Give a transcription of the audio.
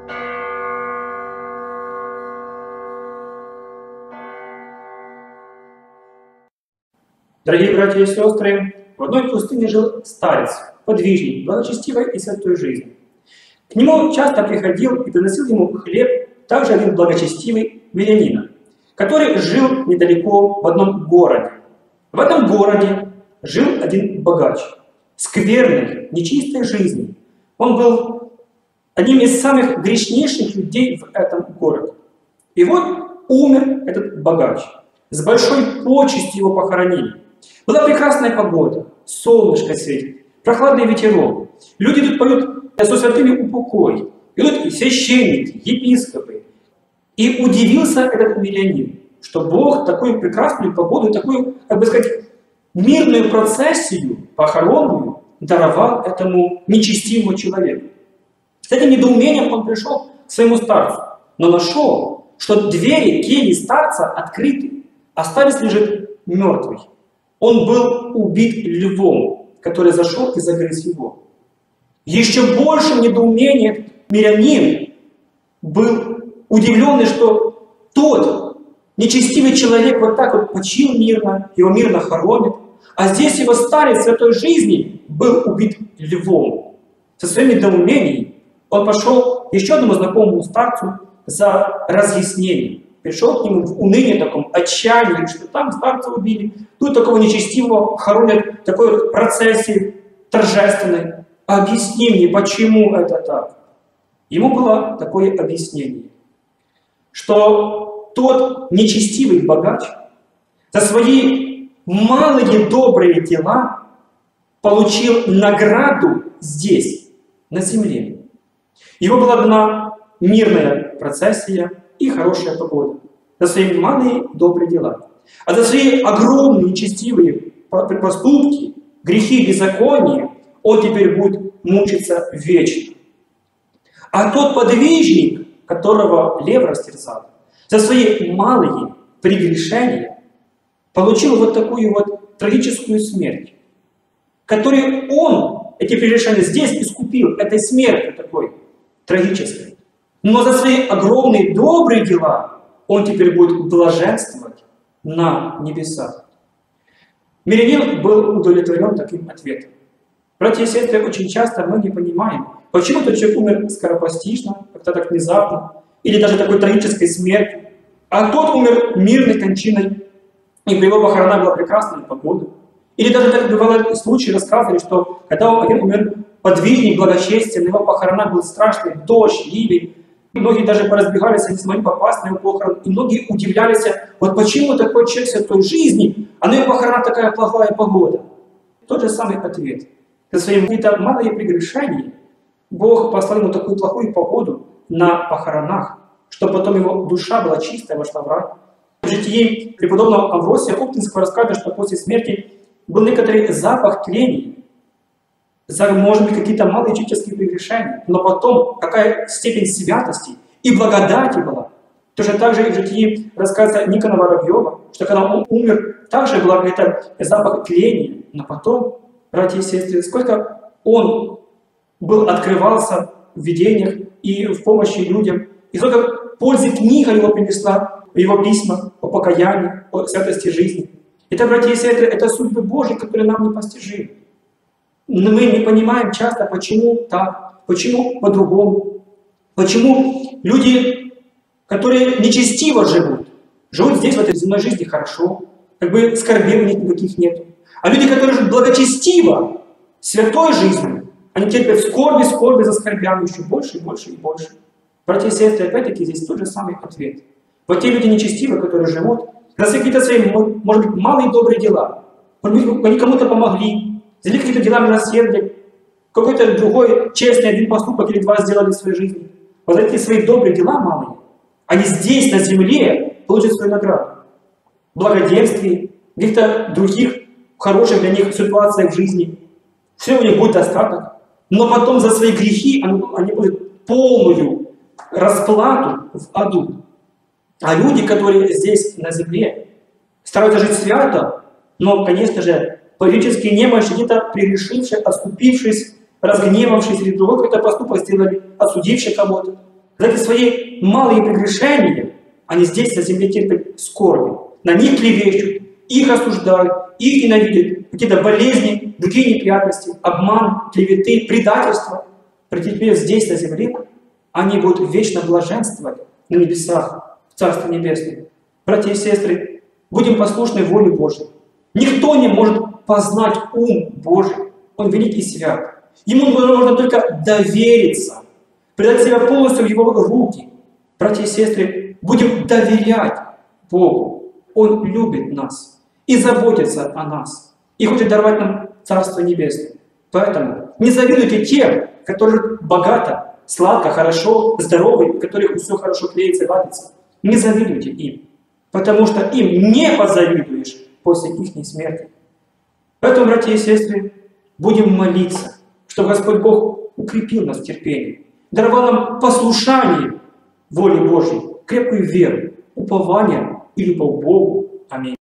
Дорогие братья и сестры, в одной пустыне жил старец, подвижник, благочестивой и святой жизни. К нему часто приходил и приносил ему хлеб также один благочестивый мирянин, который жил недалеко в одном городе. В этом городе жил один богач, скверной, нечистой жизни. Он был одним из самых грешнейших людей в этом городе. И вот умер этот богач. С большой почестью его похоронили. Была прекрасная погода, солнышко светит, прохладный ветерок. Люди тут поют со святыми упокой. Идут священники, епископы. И удивился этот мирянин, что Бог такую прекрасную погоду, такую, как бы сказать, мирную процессию похоронную даровал этому нечестивому человеку. С этим недоумением он пришел к своему старцу, но нашел, что двери кельи старца открыты, а старец лежит мертвый. Он был убит львом, который зашел и загрыз его. Еще большим недоумением мирянин был удивленный, что тот нечестивый человек вот так вот почил мирно, его мирно хоронят, а здесь его старец святой жизни был убит львом. Со своими недоумениями он пошел к еще одному знакомому старцу за разъяснением. Пришел к нему в уныние, таком отчаянии, что там старца убили, тут такого нечестивого хоронят в такой процессии торжественной. Объясни мне, почему это так? Ему было такое объяснение, что тот нечестивый богач за свои малые добрые дела получил награду здесь, на земле. Его была дана мирная процессия и хорошая погода за свои малые добрые дела. А за свои огромные нечестивые поступки, грехи, беззакония он теперь будет мучиться вечно. А тот подвижник, которого лев растерзал, за свои малые прегрешения получил вот такую вот трагическую смерть, которую он, эти прегрешения здесь искупил, этой смертью такой трагической. Но за свои огромные добрые дела он теперь будет блаженствовать на небесах. Мирянин был удовлетворен таким ответом. Братья и сестры, очень часто мы не понимаем, почему тот человек умер скоропостижно, как-то так внезапно, или даже такой трагической смертью, а тот умер мирной кончиной, и при его похоронах была прекрасная погода. Или даже так бывало случаи, рассказывали, что когда один умер подвижник, благочестие, на его похоронах был страшный дождь, ливень. Многие даже поразбегались, они смогли попасть на его похорон. И многие удивлялись, вот почему такой человек святой жизни, а на его похоронах такая плохая погода. Тот же самый ответ. За свои какие-то малые прегрешения Бог послал ему такую плохую погоду на похоронах, чтобы потом его душа была чистая, вошла в рай. В житии преподобного Амвросия Оптинского рассказывает, что после смерти был некоторый запах тления, может быть, какие-то малые человеческие прегрешения, но потом какая степень святости и благодати была. Точно так же и в житии рассказывается Никона Воробьева, что когда он умер, также был какой-то запах тления, но потом, братья и сестры, сколько он открывался в видениях и в помощи людям, и сколько пользы книга его принесла, его письма о покаянии, о святости жизни. Итак, братья и сестры, это судьбы Божьи, которые нам непостижимы. Но мы не понимаем часто, почему так, почему по-другому. Почему люди, которые нечестиво живут здесь, в этой земной жизни хорошо, как бы скорбей у них никаких нет. А люди, которые живут благочестиво, святой жизнью, они терпят скорби за скорбями еще больше и больше и больше. Братья и сестры, опять-таки, здесь тот же самый ответ. Вот те люди нечестивые, которые живут, за какие-то свои, может быть, малые добрые дела, может быть, они кому-то помогли, сделали какие-то дела милосердия, какой-то другой честный один поступок или два сделали в своей жизни. Вот эти свои добрые дела малые, они здесь, на земле, получат свою награду. В благоденствии, в каких-то других хороших для них ситуациях в жизни. Все у них будет достаток. Но потом за свои грехи они будут полную расплату в аду. А люди, которые здесь, на земле, стараются жить свято, но, конечно же, политические немощи, где-то прегрешившие, отступившись, разгневавшись, или другой какой-то поступок сделали, осудивший кого-то. За эти свои малые прегрешения они здесь, на земле, терпят скорби. На них клевещут, их осуждают, их ненавидят. Какие-то болезни, другие неприятности, обман, клеветы, предательство. Теперь здесь, на земле, они будут вечно блаженствовать на небесах, в Царстве Небесном. Братья и сестры, будем послушны воле Божьей. Никто не может познать ум Божий. Он велик и свят. Ему нужно только довериться, предать себя полностью в Его руки. Братья и сестры, будем доверять Богу. Он любит нас и заботится о нас. И хочет даровать нам Царство Небесное. Поэтому не завидуйте тем, которые богато, сладко, хорошо, здоровы, у которых все хорошо клеится, ладится. Не завидуйте им, потому что им не позавидуешь после их смерти. Поэтому, братья и сестры, будем молиться, чтобы Господь Бог укрепил нас в терпении, даровал нам послушание воле Божьей, крепкую веру, упование и любовь к Богу. Аминь.